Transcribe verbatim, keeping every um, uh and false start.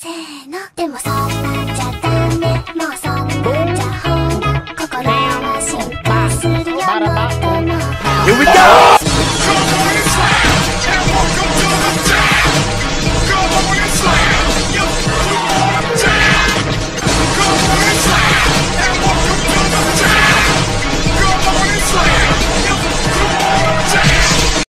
せーの。でもそんなんじゃダメ、もうそんなんじゃほら心は進化するよもっともっと Here we go!